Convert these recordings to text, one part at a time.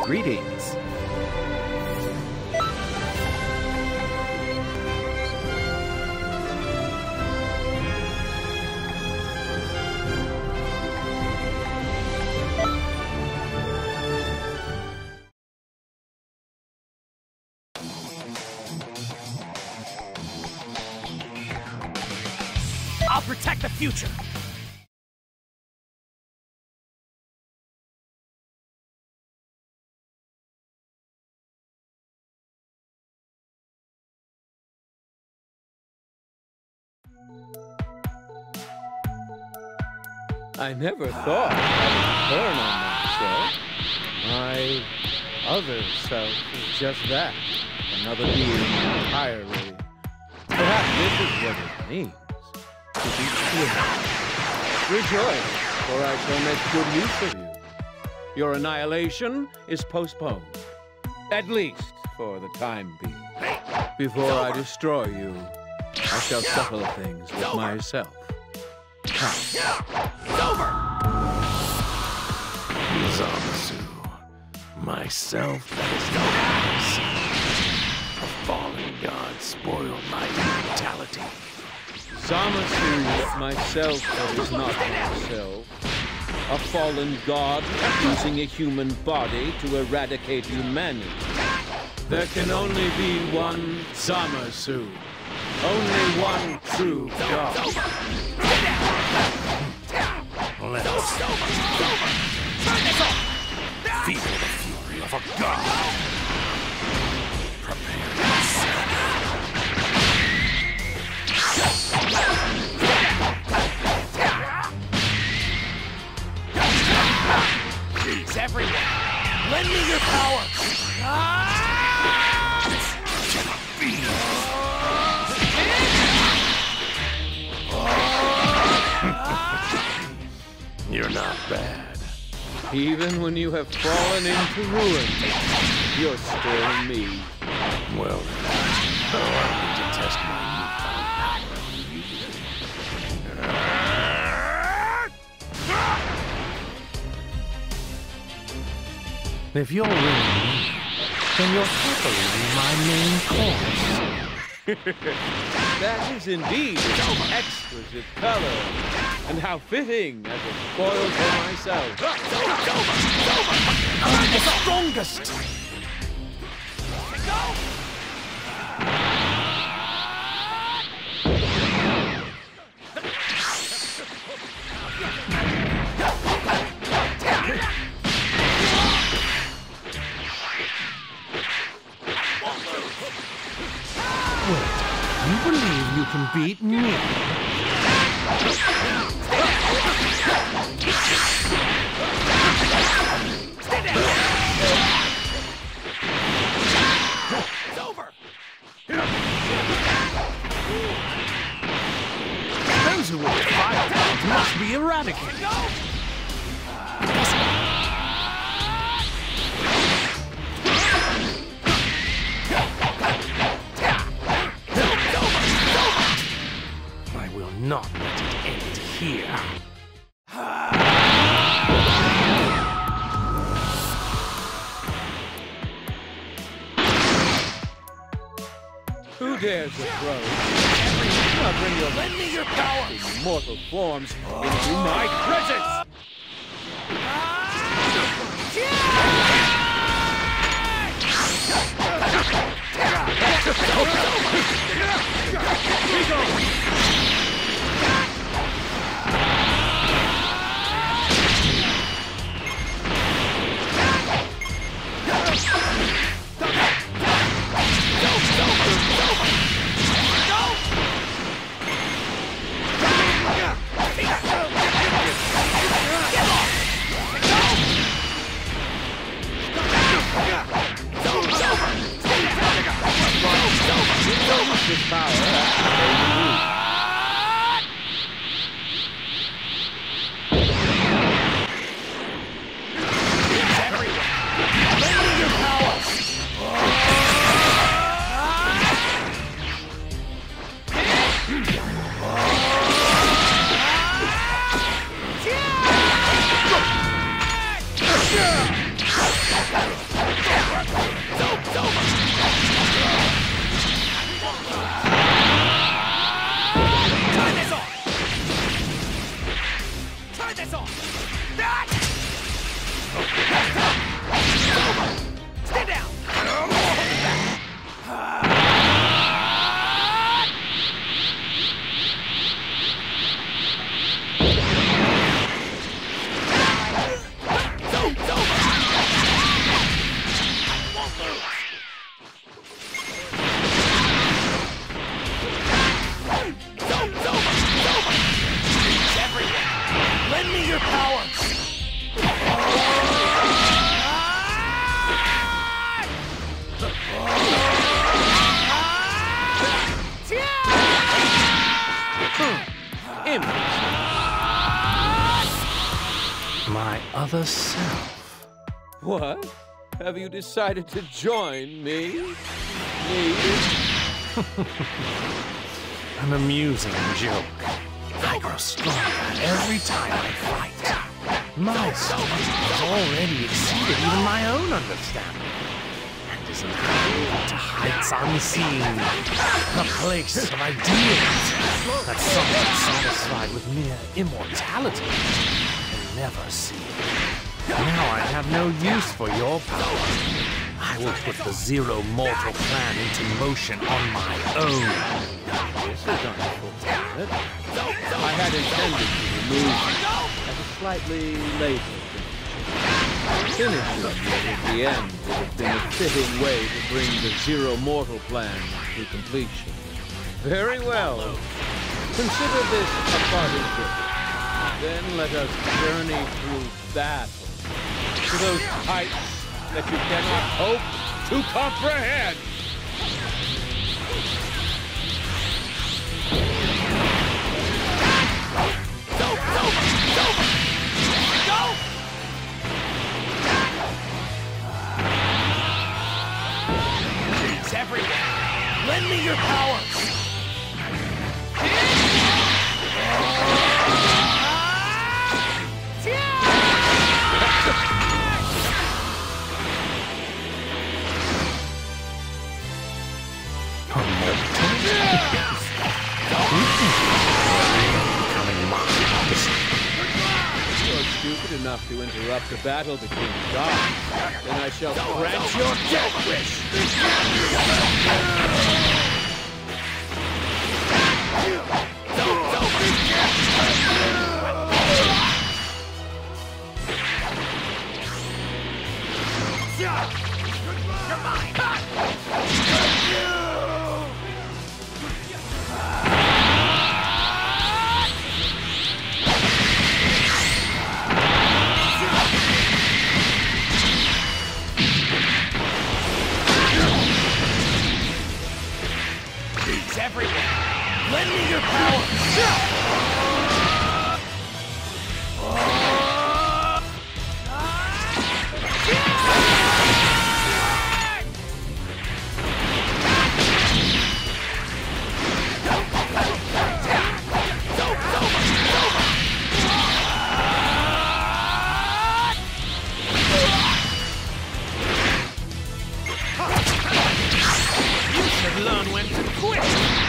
Greetings. I'll protect the future! I never thought I'd turn on myself. My other self is just that. Another being entirely. Perhaps this is what it means. To be human. Rejoice, for I shall make good use of you. Your annihilation is postponed. At least for the time being. Before I destroy you, I shall settle things with myself. Zamasu, myself that is not myself. A fallen god spoiled my immortality. Zamasu, myself that is not myself. A fallen god using a human body to eradicate humanity. There can only be one Zamasu. Only one true god. Let us feel the fury of a god. Prepare yourself. Please, everyone, lend me your power! You're not bad. Even when you have fallen into ruin, you're still me. Well, allow me to test my newfound power. If you're really me, then you'll happily be my main course. That is indeed exquisite color. And how fitting as a spoil for myself. I'm the strongest! Wait, you believe you can beat me? It's over! Those who will defile gods must be eradicated. I will not let it end here. Who dares approach? Now bring your Lend me your power! immortal forms into my presence! other self. What? Have you decided to join me? Me? An amusing joke. I grow stronger every time I fight. My strength has already exceeded even my own understanding, and is now to heights unseen, a place of ideals that someone satisfied with mere immortality can never see. Now I have no use for your power. I will put the Zero Mortal plan into motion on my own. This is unfortunate. I had intended to remove you at a slightly later date. Finishing you at the end would have been a fitting way to bring the Zero Mortal plan to completion. Very well. Consider this a parting gift. Then let us journey through battle to those heights that you cannot hope to comprehend. It's everywhere. Lend me your power. If you are stupid enough to interrupt the battle between gods, then I shall grant your death wish! You're mine. It's everywhere. Lend me your power. Learn when to quit!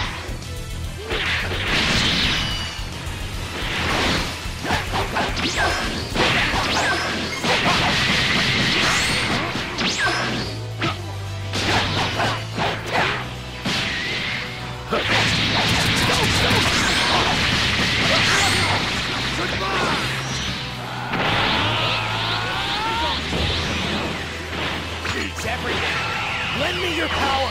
It's everywhere. Lend me your power.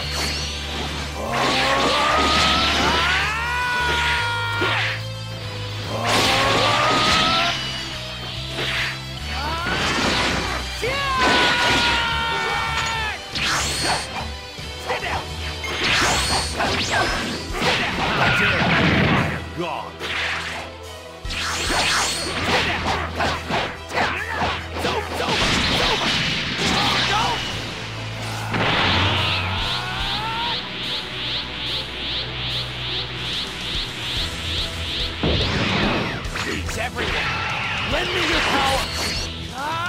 God! It's everywhere. Lend me your power.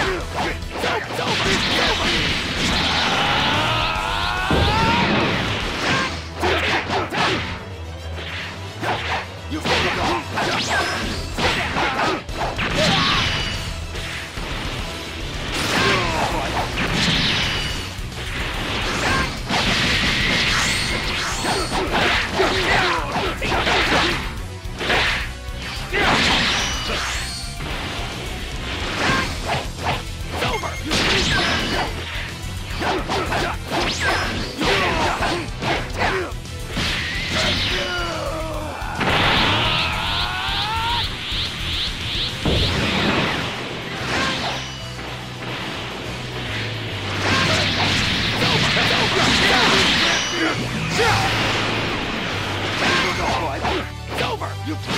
It's over!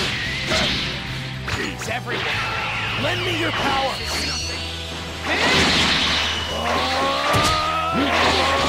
Peace everywhere! Lend me your power!